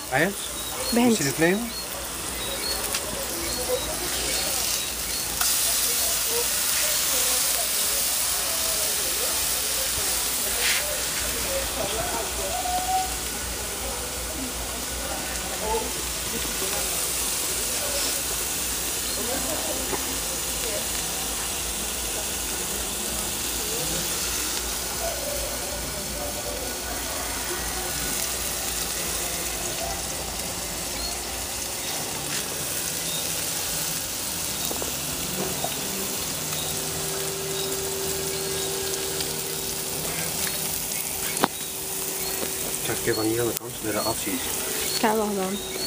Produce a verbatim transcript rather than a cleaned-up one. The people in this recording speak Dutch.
Eind? Bent. Is die de flame? Ik ga een keer van hier aan de kant, bij de afzies. Kan wel dan.